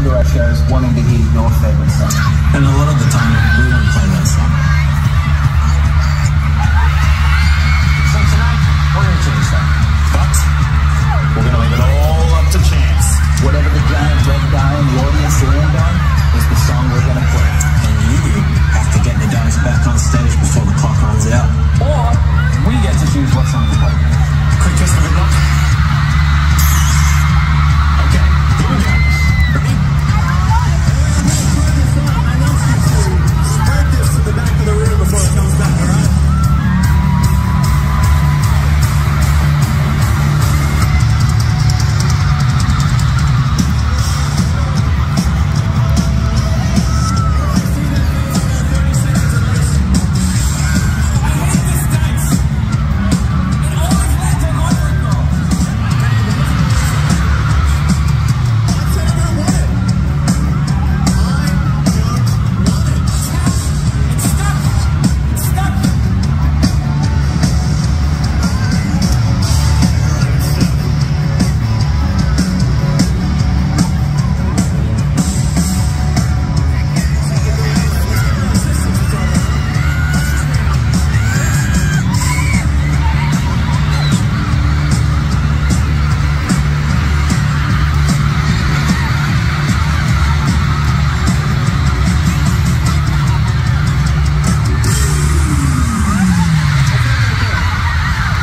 to our shows wanting to hear your favourite song. And a lot of the time, we don't play that song. So tonight, we're going to change that. But we're going to leave it all up to chance. Whatever the giant red guy in the audience land on is the song we're going to play. And you have to get the guys back on stage before the clock runs out. Or we get to choose what song to play. Quick twist of the clock. Okay, here we go. Ready? Spread this to the back of the room before it comes back, all right?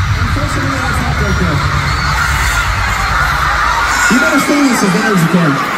You better sing this as loud as you can.